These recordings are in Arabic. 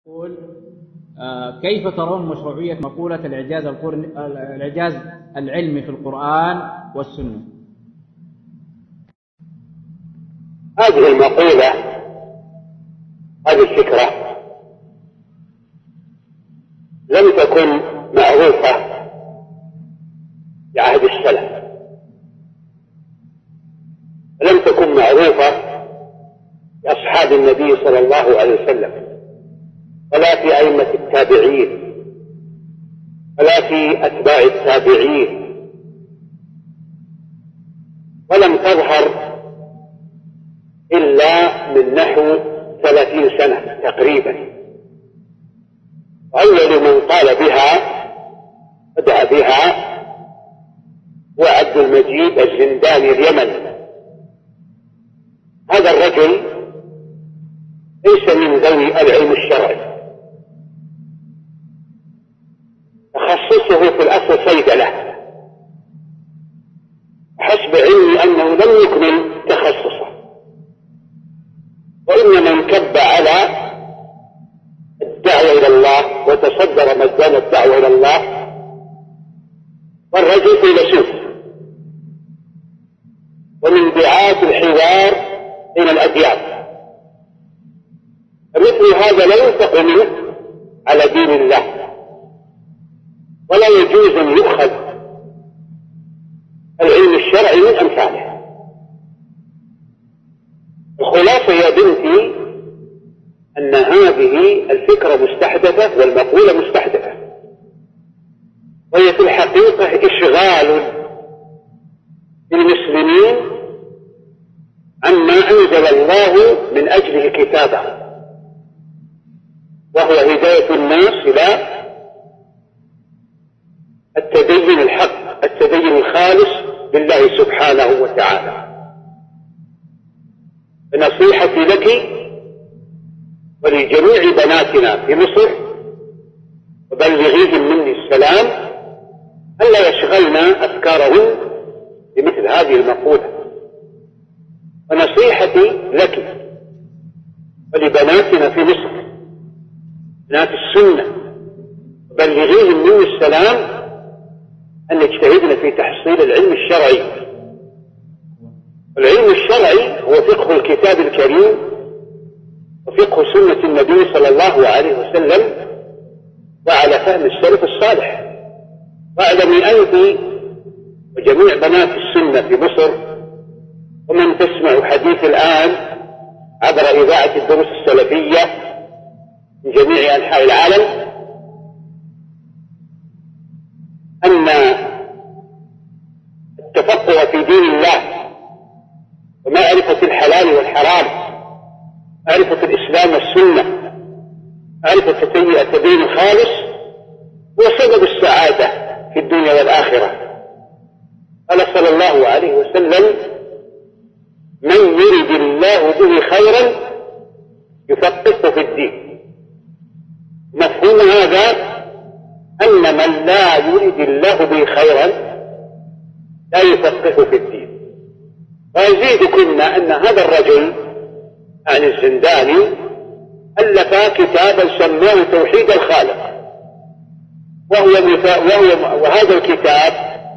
يقول كيف ترون مشروعية مقولة الإعجاز العلمي في القرآن والسنة؟ هذه المقولة، هذه الفكرة لم تكن معروفة في عهد السلف، لم تكن معروفة لأصحاب النبي صلى الله عليه وسلم، ولا في أئمة التابعين، ولا في أتباع التابعين، ولم تظهر إلا من نحو 30 سنة تقريبا. أول من قال بها بدأ بها هو عبد المجيد الزنداني اليمني. هذا الرجل ليس من ذوي العلم الشرعي، تخصصه في الأصل صيدلة، حسب علمي أنه لم يكمل تخصصه، وإنما انكب على الدعوة إلى الله وتصدر ميدان الدعوة إلى الله، والرجل فيلسوف ومن دعاة الحوار بين الأديان، فمثل هذا لا ينطق منه على دين الله، ولا يجوز أن يؤخذ العلم الشرعي من أمثاله. الخلاصة يا بنتي أن هذه الفكرة مستحدثة والمقولة مستحدثة، وهي في الحقيقة إشغال المسلمين عما أنزل الله من أجله كتابه، وهو هداية الناس إلى التدين الحق، التدين الخالص لله سبحانه وتعالى. فنصيحتي لك ولجميع بناتنا في مصر، وبلغيهم مني السلام، ألا يشغلنا أفكارهم بمثل هذه المقولة. ونصيحتي لك ولبناتنا في مصر، بنات السنة، وبلغيهم مني السلام، أن يجتهدن في تحصيل العلم الشرعي. العلم الشرعي هو فقه الكتاب الكريم وفقه سنة النبي صلى الله عليه وسلم، وعلى فهم السلف الصالح. واعلمي أنت وجميع بنات السنة في مصر ومن تسمع حديث الآن عبر إذاعة الدروس السلفية من جميع أنحاء العالم، أن التفقه في دين الله ومعرفة الحلال والحرام، معرفة الإسلام والسنة، معرفة التدين الخالص، هو سبب السعادة في الدنيا والآخرة. قال صلى الله عليه وسلم: من يرد الله به خيرا يفقهه في الدين. مفهوم هذا أن من لا يرد الله به خيرا لا يفقهه في الدين. ويزيدكن أن هذا الرجل عن الزنداني ألف كتابا سماه توحيد الخالق، وهذا الكتاب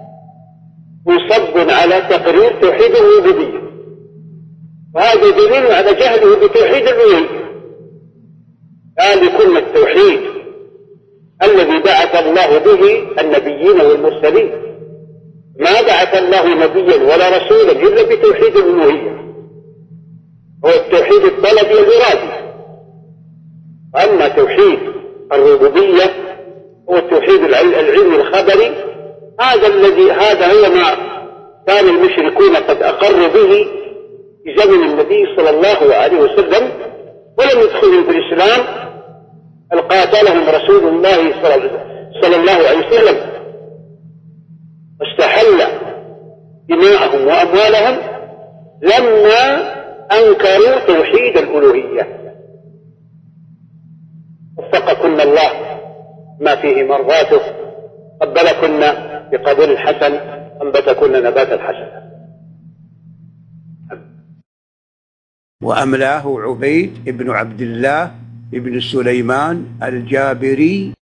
مصب على تقرير توحيد الربوبية، وهذا دليل على جهله بتوحيد الألوهية. قال لكم التوحيد الذي بعث الله به النبيين والمرسلين، ما بعث الله نبيا ولا رسولا إلا بتوحيد الألوهية، هو التوحيد الطلبي الإرادي. أما توحيد الربوبية هو التوحيد العلمي الخبري، هذا هو ما كان المشركون قد أقروا به في زمن النبي صلى الله عليه وسلم، ولم يدخلوا في الإسلام، بل قاتلهم رسول الله صلى الله عليه وسلم واستحل دماءهم وأموالهم لما أنكروا توحيد الألوهية. وفقكن الله ما فيه مرضاته، قبلكن بقبول الحسن، أنبتكن نبات الحسن. وأملاه عبيد بن عبد الله بن سليمان الجابري